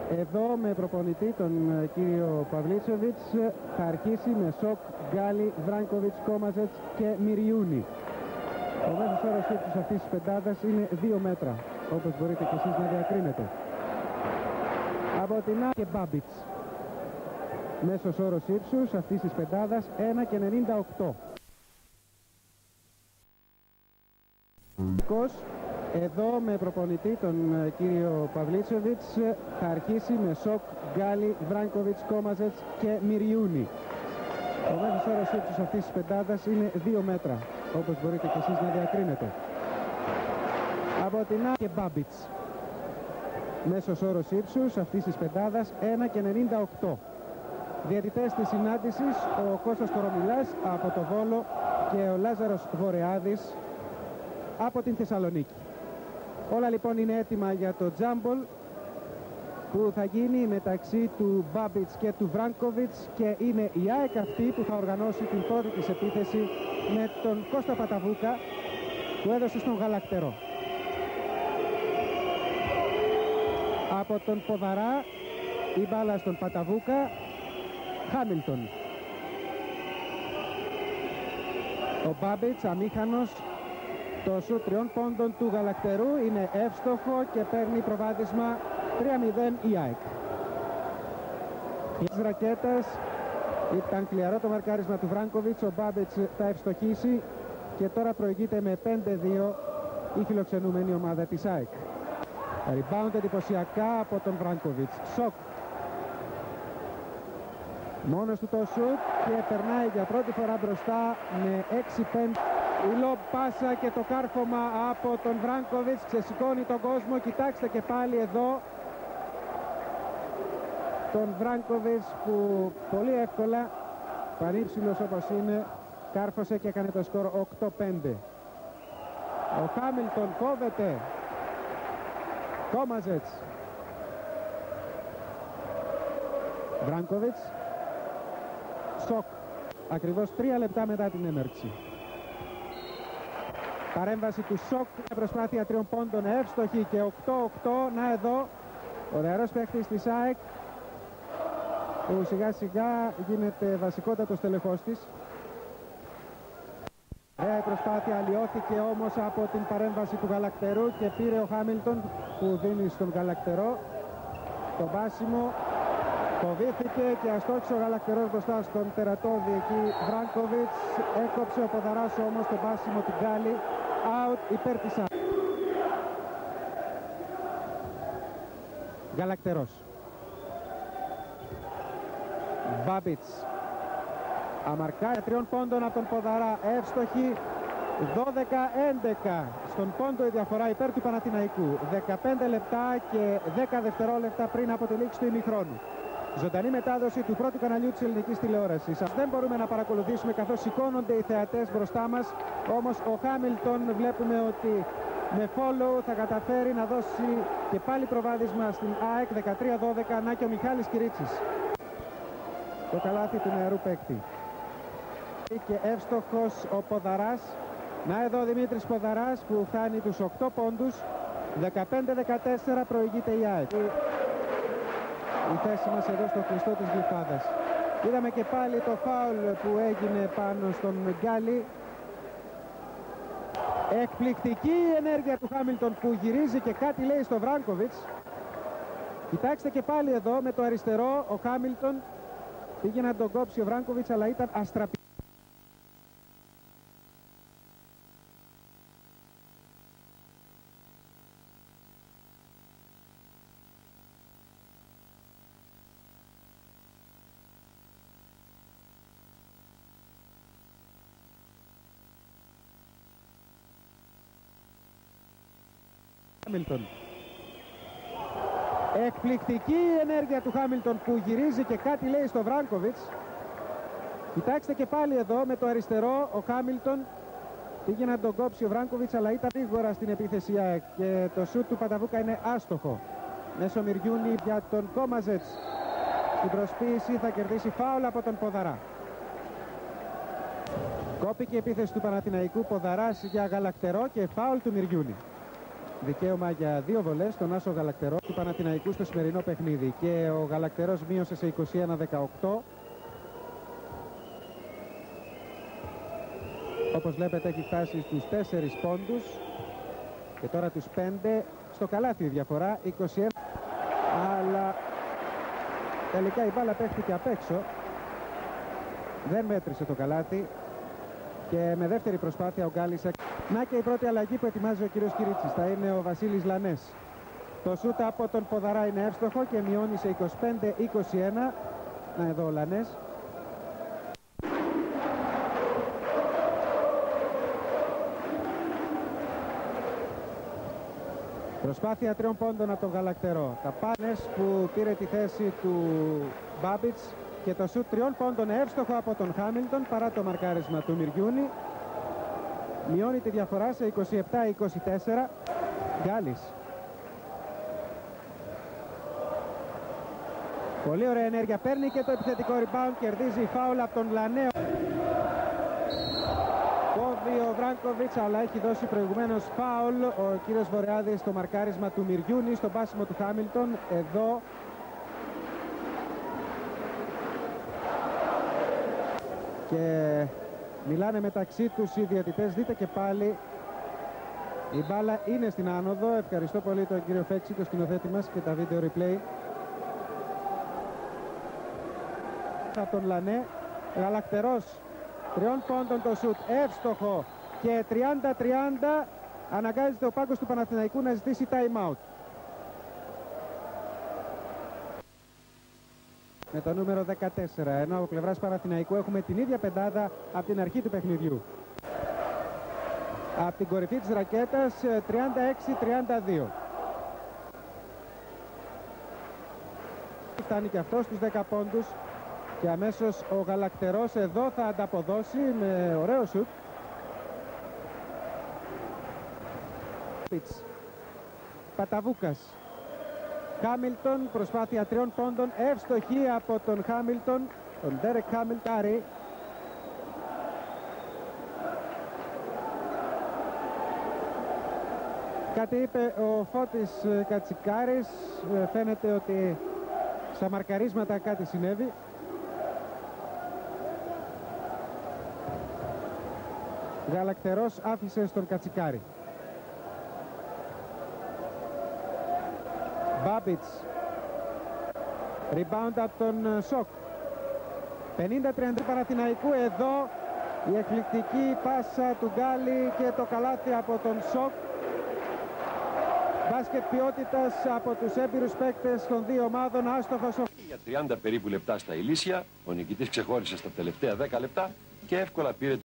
Εδώ με προπονητή τον κύριο Παυλίτσοβιτς θα αρχίσει με Σοκ, Γκάλι, Βράνκοβιτς, Κόμαζετς και Μυριούνι. Ο μέσος όρος ύψους αυτής της πεντάδας είναι 2 μέτρα, όπως μπορείτε και εσείς να διακρίνετε. Από την άλλη και Μπάμπιτς. Μέσος όρος ύψους αυτής της πεντάδας 1,98. Εδώ με προπονητή τον κύριο Παυλίτσοβιτς θα αρχίσει με Σοκ, Γκάλι, Βράνκοβιτς, Κόμαζετς και Μυριούνι. Ο μέσος όρος ύψους αυτής της πεντάδας είναι 2 μέτρα, όπως μπορείτε και εσείς να διακρίνετε. Από την άλλη και Μπάμπιτς. Μέσος όρος ύψους αυτής της πεντάδας 1,98. Διαιτητές της συνάντησης ο Κώστας Κορομιλάς από το Βόλο και ο Λάζαρος Βορεάδης από την Θεσσαλονίκη. Όλα λοιπόν είναι έτοιμα για το τζάμπολ που θα γίνει μεταξύ του Μπάμπιτς και του Βράνκοβιτς και είναι η ΑΕΚ αυτή που θα οργανώσει την πρώτη της επίθεση με τον Κώστα Παταβούκα που έδωσε στον Γαλακτερό. Από τον Ποδαρά η μπάλα στον Παταβούκα, Χάμιλτον. Ο Μπάμπιτς αμήχανος. Το σουτ 3 πόντων του Γαλακτερού είναι εύστοχο και παίρνει προβάδισμα 3-0 η ΑΕΚ. Οι ρακέτες ήταν κλιαρό το μαρκάρισμα του Βράνκοβιτς, ο Μπάμπιτς θα ευστοχίσει και τώρα προηγείται με 5-2 η φιλοξενούμενη ομάδα της ΑΕΚ. Rebound εντυπωσιακά από τον Βράνκοβιτς. Σοκ. Μόνος του το σουτ και περνάει για πρώτη φορά μπροστά με 6-5. Η λομπ πάσα και το κάρφωμα από τον Βράνκοβιτς ξεσηκώνει τον κόσμο. Κοιτάξτε και πάλι εδώ τον Βράνκοβιτς που πολύ εύκολα, πανύψηλος όπως είναι, κάρφωσε και έκανε το σκορ 8-5. Ο Χάμιλτον κόβεται. Κόμαζετς. Βράνκοβιτς. Σοκ. Ακριβώς 3 λεπτά μετά την έναρξη. Παρέμβαση του Σοκ, μια προσπάθεια 3 πόντων εύστοχη και 8-8. Να εδώ ο νεαρός παίκτης της ΑΕΚ που σιγά σιγά γίνεται βασικότατος τελεχός της. Ωραία προσπάθεια, αλλοιώθηκε όμως από την παρέμβαση του Γαλακτερού και πήρε ο Χάμιλτον που δίνει στον Γαλακτερό το βάσιμο. Φοβήθηκε και αστόχησε ο Γαλακτερός μπροστά στον τερατώδη εκεί Βράνκοβιτς. Έκοψε ο Ποδαράς όμως το βάσιμο του Γκάλι. Out υπέρ της ΑΕΚ. Γαλακτερός. Μπάμπιτς. Αμαρκάρια 3 πόντων από τον Ποδαρά. Εύστοχη. 12-11. Στον πόντο η διαφορά υπέρ του Παναθηναϊκού. 15 λεπτά και 10 δευτερόλεπτα πριν από τη λήξη του ημιχρόνου. Ζωντανή μετάδοση του πρώτου καναλιού της ελληνικής τηλεόρασης. Δεν μπορούμε να παρακολουθήσουμε καθώς σηκώνονται οι θεατές μπροστά μας. Όμως ο Χάμιλτον βλέπουμε ότι με follow θα καταφέρει να δώσει και πάλι προβάδισμα στην ΑΕΚ. 13-12. Να και ο Μιχάλης Κυρίτσης. Το καλάθι του νεαρού παίκτη. Και εύστοχος ο Ποδαράς. Να εδώ ο Δημήτρης Ποδαράς που χάνει τους 8 πόντους. 15-14 προηγείται η ΑΕΚ. Η θέση μας εδώ στο κλειστό της Γλυφάδας. Είδαμε και πάλι το φάουλ που έγινε πάνω στον Γκάλι. Εκπληκτική η ενέργεια του Χάμιλτον που γυρίζει και κάτι λέει στο Βράνκοβιτς. Κοιτάξτε και πάλι εδώ με το αριστερό ο Χάμιλτον πήγε να τον κόψει ο Βράνκοβιτς αλλά ήταν αστραπή. Εκπληκτική η ενέργεια του Χάμιλτον που γυρίζει και κάτι λέει στο Βράνκοβιτς. Κοιτάξτε και πάλι εδώ με το αριστερό ο Χάμιλτον πήγε να τον κόψει ο Βράνκοβιτς αλλά ήταν γρήγορα στην επίθεση και το σουτ του Παταβούκα είναι άστοχο. Μέσω Μυριούνι για τον Κόμαζετς. Στην προσποίηση θα κερδίσει φάουλ από τον Ποδαρά. Κόπηκε η επίθεση του Παναθηναϊκού. Ποδαράς για Γαλακτερό και φάουλ του Μυριούνι. δικαίωμα για 2 βολές στον άσο Γαλακτερό του Παναθηναϊκού στο σημερινό παιχνίδι. Και ο Γαλακτερός μείωσε σε 21-18. Όπως βλέπετε έχει φτάσει στους 4 πόντους και τώρα τους 5. Στο καλάθι η διαφορά 21. Αλλά τελικά η μπάλα παίχτηκε απ' έξω. Δεν μέτρησε το καλάθι. Και με δεύτερη προσπάθεια ο Γκάλης. Να και η πρώτη αλλαγή που ετοιμάζει ο κύριος Κυρίτσης. Θα είναι ο Βασίλης Λανές. Το σούτ από τον Ποδαρά είναι εύστοχο και μειώνει σε 25-21. Να εδώ ο Λανές. Προσπάθεια 3 πόντων από τον Γαλακτερό. Ταπάνες που πήρε τη θέση του Μπάμπιτς. Και το σούτ 3 πόντων εύστοχο από τον Χάμιλτον παρά το μαρκάρισμα του Μυριούνι. Μειώνει τη διαφορά σε 27-24. Γκάλης. Πολύ ωραία ενέργεια. Παίρνει και το επιθετικό rebound. Κερδίζει φάουλ από τον Λανέο. Κόβει ο Βράνκοβιτς, αλλά έχει δώσει προηγουμένως φάουλ ο κύριος Βορεάδης στο μαρκάρισμα του Μυριούνι στο πάσιμο του Χάμιλτον. Εδώ και μιλάνε μεταξύ τους οι διαιτητές. Δείτε και πάλι η μπάλα είναι στην άνοδο. Ευχαριστώ πολύ τον κύριο Φέξη, το σκηνοθέτη μας, και τα βίντεο replay. Από τον Λανέ. Γαλακτερός 3 πόντων το σουτ εύστοχο και 30-30. Αναγκάζεται ο πάγκος του Παναθηναϊκού να ζητήσει time out. Με το νούμερο 14, ενώ από πλευράς Παναθηναϊκού έχουμε την ίδια πεντάδα από την αρχή του παιχνιδιού. Από την κορυφή της ρακέτας 36-32. Φτάνει και αυτό στους 10 πόντους και αμέσως ο Γαλακτερός εδώ θα ανταποδώσει με ωραίο σουτ. Παταβούκας. Χάμιλτον, προσπάθεια 3 πόντων, εύστοχη από τον Χάμιλτον, τον Ντέρεκ Χάμιλτάρη. Κάτι είπε ο Φώτης Κατσικάρης, φαίνεται ότι στα μαρκαρίσματα κάτι συνέβη. Γαλακτερός άφησε στον Κατσικάρη. Μπάμπιτς. Rebound από τον Σοκ. 50-30 Παναθηναϊκού. Εδώ η εκπληκτική πάσα του Γκάλι και το καλάθι από τον Σοκ. Μπάσκετ ποιότητας από τους έμπειρους παίκτες των δύο ομάδων. Άστοχος. Για 30 περίπου λεπτά στα Ηλίσια, ο νικητής ξεχώρισε στα τελευταία 10 λεπτά και εύκολα πήρε